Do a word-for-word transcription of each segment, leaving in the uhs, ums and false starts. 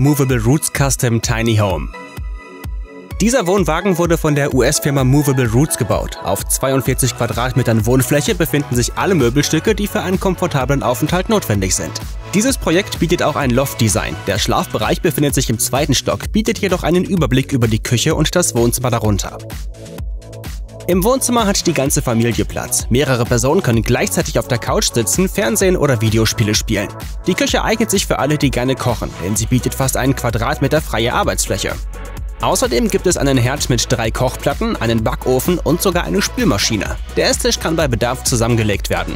Movable Roots Custom Tiny Home. Dieser Wohnwagen wurde von der U S-Firma Movable Roots gebaut. Auf zweiundvierzig Quadratmetern Wohnfläche befinden sich alle Möbelstücke, die für einen komfortablen Aufenthalt notwendig sind. Dieses Projekt bietet auch ein Loft-Design. Der Schlafbereich befindet sich im zweiten Stock, bietet jedoch einen Überblick über die Küche und das Wohnzimmer darunter. Im Wohnzimmer hat die ganze Familie Platz. Mehrere Personen können gleichzeitig auf der Couch sitzen, Fernsehen oder Videospiele spielen. Die Küche eignet sich für alle, die gerne kochen, denn sie bietet fast einen Quadratmeter freie Arbeitsfläche. Außerdem gibt es einen Herd mit drei Kochplatten, einen Backofen und sogar eine Spülmaschine. Der Esstisch kann bei Bedarf zusammengelegt werden.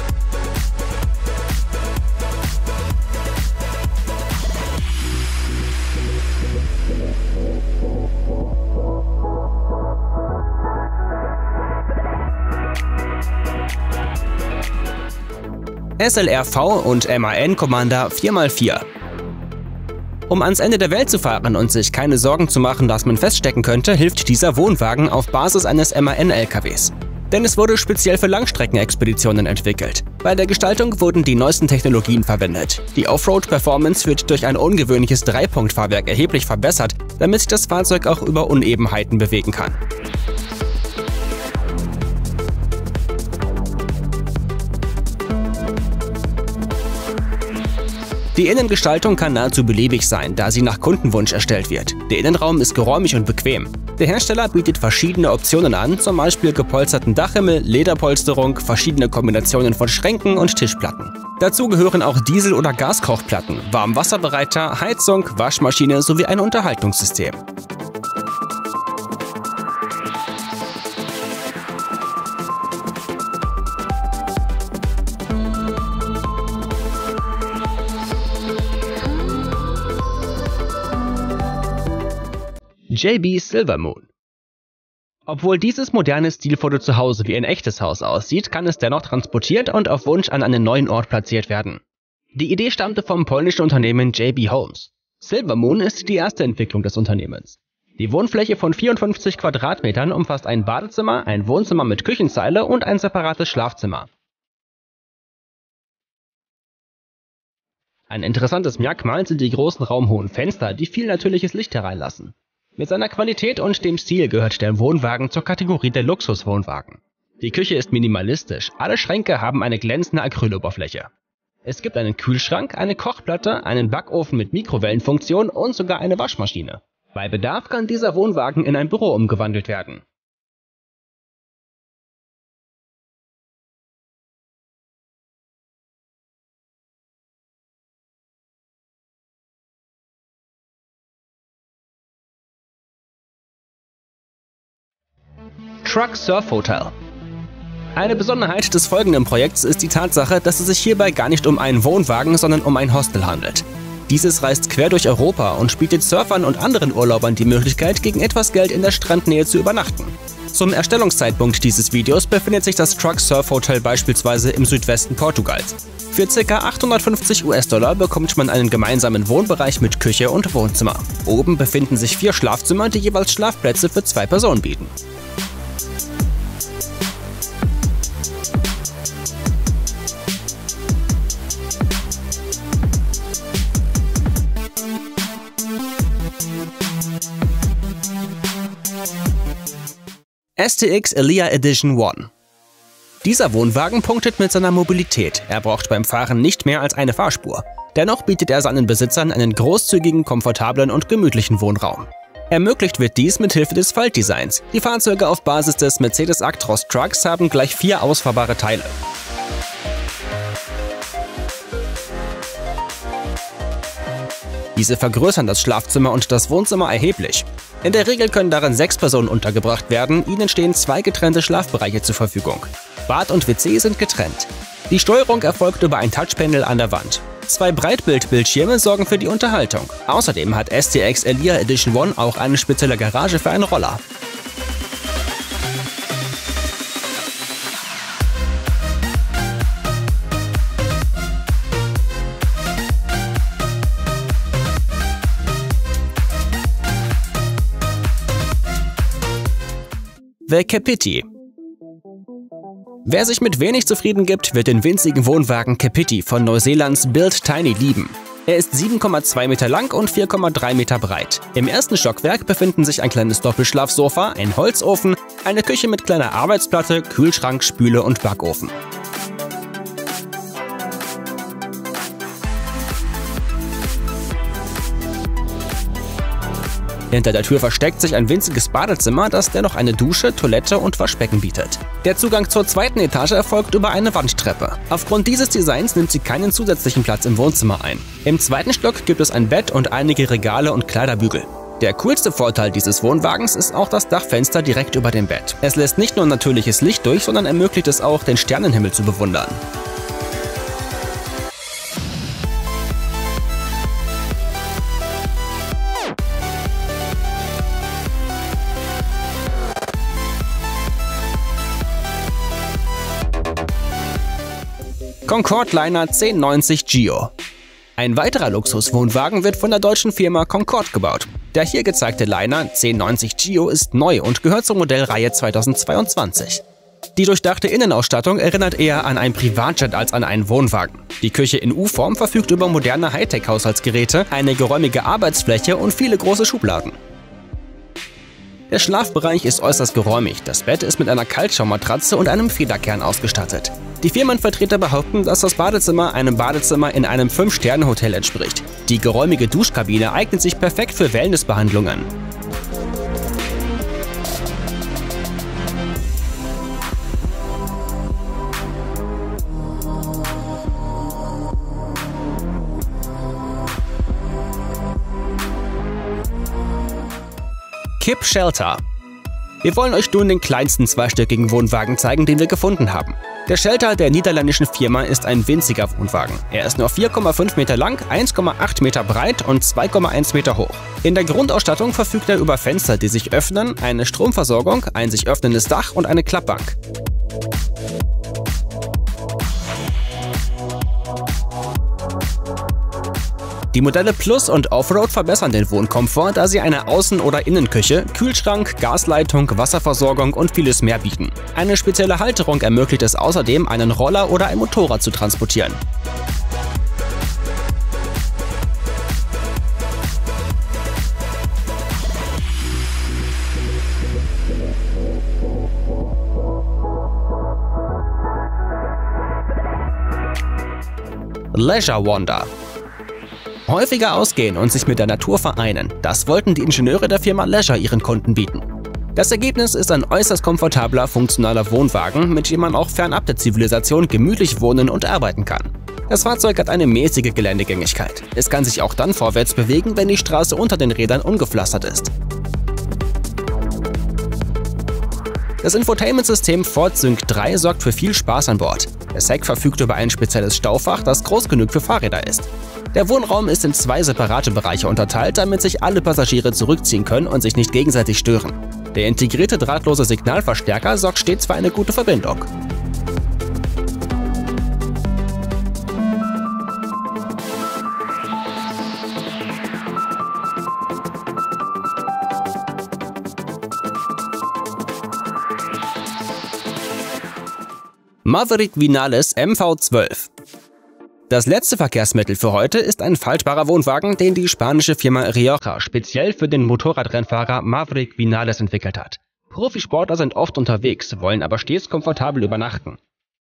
S L R V und M A N Commander vier mal vier. Um ans Ende der Welt zu fahren und sich keine Sorgen zu machen, dass man feststecken könnte, hilft dieser Wohnwagen auf Basis eines M A N-L K Ws. Denn es wurde speziell für Langstreckenexpeditionen entwickelt. Bei der Gestaltung wurden die neuesten Technologien verwendet. Die Offroad-Performance wird durch ein ungewöhnliches Dreipunktfahrwerk erheblich verbessert, damit sich das Fahrzeug auch über Unebenheiten bewegen kann. Die Innengestaltung kann nahezu beliebig sein, da sie nach Kundenwunsch erstellt wird. Der Innenraum ist geräumig und bequem. Der Hersteller bietet verschiedene Optionen an, zum Beispiel gepolsterten Dachhimmel, Lederpolsterung, verschiedene Kombinationen von Schränken und Tischplatten. Dazu gehören auch Diesel- oder Gaskochplatten, Warmwasserbereiter, Heizung, Waschmaschine sowie ein Unterhaltungssystem. J B Silvermoon. Obwohl dieses moderne Stilfoto zu Hause wie ein echtes Haus aussieht, kann es dennoch transportiert und auf Wunsch an einen neuen Ort platziert werden. Die Idee stammte vom polnischen Unternehmen J B Homes. Silvermoon ist die erste Entwicklung des Unternehmens. Die Wohnfläche von vierundfünfzig Quadratmetern umfasst ein Badezimmer, ein Wohnzimmer mit Küchenzeile und ein separates Schlafzimmer. Ein interessantes Merkmal sind die großen raumhohen Fenster, die viel natürliches Licht hereinlassen. Mit seiner Qualität und dem Stil gehört der Wohnwagen zur Kategorie der Luxuswohnwagen. Die Küche ist minimalistisch, alle Schränke haben eine glänzende Acryloberfläche. Es gibt einen Kühlschrank, eine Kochplatte, einen Backofen mit Mikrowellenfunktion und sogar eine Waschmaschine. Bei Bedarf kann dieser Wohnwagen in ein Büro umgewandelt werden. Truck Surf Hotel. Eine Besonderheit des folgenden Projekts ist die Tatsache, dass es sich hierbei gar nicht um einen Wohnwagen, sondern um ein Hostel handelt. Dieses reist quer durch Europa und bietet Surfern und anderen Urlaubern die Möglichkeit, gegen etwas Geld in der Strandnähe zu übernachten. Zum Erstellungszeitpunkt dieses Videos befindet sich das Truck Surf Hotel beispielsweise im Südwesten Portugals. Für ca. achthundertfünfzig US-Dollar bekommt man einen gemeinsamen Wohnbereich mit Küche und Wohnzimmer. Oben befinden sich vier Schlafzimmer, die jeweils Schlafplätze für zwei Personen bieten. S T X Elia Edition One. Dieser Wohnwagen punktet mit seiner Mobilität. Er braucht beim Fahren nicht mehr als eine Fahrspur. Dennoch bietet er seinen Besitzern einen großzügigen, komfortablen und gemütlichen Wohnraum. Ermöglicht wird dies mit Hilfe des Faltdesigns. Die Fahrzeuge auf Basis des Mercedes Actros Trucks haben gleich vier ausfahrbare Teile. Diese vergrößern das Schlafzimmer und das Wohnzimmer erheblich. In der Regel können darin sechs Personen untergebracht werden, ihnen stehen zwei getrennte Schlafbereiche zur Verfügung. Bad und W C sind getrennt. Die Steuerung erfolgt über ein Touchpanel an der Wand. Zwei Breitbildbildschirme sorgen für die Unterhaltung. Außerdem hat S T X Elia Edition One auch eine spezielle Garage für einen Roller. The Kapiti. Wer sich mit wenig zufrieden gibt, wird den winzigen Wohnwagen Kapiti von Neuseelands Build Tiny lieben. Er ist sieben Komma zwei Meter lang und vier Komma drei Meter breit. Im ersten Stockwerk befinden sich ein kleines Doppelschlafsofa, ein Holzofen, eine Küche mit kleiner Arbeitsplatte, Kühlschrank, Spüle und Backofen. Hinter der Tür versteckt sich ein winziges Badezimmer, das dennoch eine Dusche, Toilette und Waschbecken bietet. Der Zugang zur zweiten Etage erfolgt über eine Wandtreppe. Aufgrund dieses Designs nimmt sie keinen zusätzlichen Platz im Wohnzimmer ein. Im zweiten Stock gibt es ein Bett und einige Regale und Kleiderbügel. Der coolste Vorteil dieses Wohnwagens ist auch das Dachfenster direkt über dem Bett. Es lässt nicht nur natürliches Licht durch, sondern ermöglicht es auch, den Sternenhimmel zu bewundern. Concorde Liner zehn neunzig Gio. Ein weiterer Luxuswohnwagen wird von der deutschen Firma Concorde gebaut. Der hier gezeigte Liner zehn neunzig Gio ist neu und gehört zur Modellreihe zweitausendzweiundzwanzig. Die durchdachte Innenausstattung erinnert eher an ein Privatjet als an einen Wohnwagen. Die Küche in U-Form verfügt über moderne Hightech-Haushaltsgeräte, eine geräumige Arbeitsfläche und viele große Schubladen. Der Schlafbereich ist äußerst geräumig, das Bett ist mit einer Kaltschaummatratze und einem Federkern ausgestattet. Die Firmenvertreter behaupten, dass das Badezimmer einem Badezimmer in einem fünf Sterne Hotel entspricht. Die geräumige Duschkabine eignet sich perfekt für Wellnessbehandlungen. Kip Shelter. Wir wollen euch nun den kleinsten zweistöckigen Wohnwagen zeigen, den wir gefunden haben. Der Shelter der niederländischen Firma ist ein winziger Wohnwagen. Er ist nur vier Komma fünf Meter lang, eins Komma acht Meter breit und zwei Komma eins Meter hoch. In der Grundausstattung verfügt er über Fenster, die sich öffnen, eine Stromversorgung, ein sich öffnendes Dach und eine Klappbank. Die Modelle Plus und Offroad verbessern den Wohnkomfort, da sie eine Außen- oder Innenküche, Kühlschrank, Gasleitung, Wasserversorgung und vieles mehr bieten. Eine spezielle Halterung ermöglicht es außerdem, einen Roller oder ein Motorrad zu transportieren. Leisure Wander. Häufiger ausgehen und sich mit der Natur vereinen, das wollten die Ingenieure der Firma Leisure ihren Kunden bieten. Das Ergebnis ist ein äußerst komfortabler, funktionaler Wohnwagen, mit dem man auch fernab der Zivilisation gemütlich wohnen und arbeiten kann. Das Fahrzeug hat eine mäßige Geländegängigkeit. Es kann sich auch dann vorwärts bewegen, wenn die Straße unter den Rädern ungepflastert ist. Das Infotainment-System Ford Sync drei sorgt für viel Spaß an Bord. Das Heck verfügt über ein spezielles Staufach, das groß genug für Fahrräder ist. Der Wohnraum ist in zwei separate Bereiche unterteilt, damit sich alle Passagiere zurückziehen können und sich nicht gegenseitig stören. Der integrierte drahtlose Signalverstärker sorgt stets für eine gute Verbindung. Maverick Vinales M V zwölf. Das letzte Verkehrsmittel für heute ist ein faltbarer Wohnwagen, den die spanische Firma Rioja speziell für den Motorradrennfahrer Maverick Vinales entwickelt hat. Profisportler sind oft unterwegs, wollen aber stets komfortabel übernachten.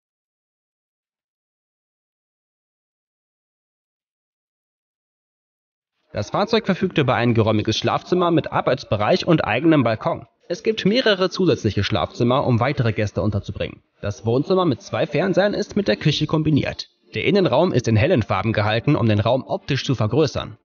Das Fahrzeug verfügt über ein geräumiges Schlafzimmer mit Arbeitsbereich und eigenem Balkon. Es gibt mehrere zusätzliche Schlafzimmer, um weitere Gäste unterzubringen. Das Wohnzimmer mit zwei Fernsehern ist mit der Küche kombiniert. Der Innenraum ist in hellen Farben gehalten, um den Raum optisch zu vergrößern.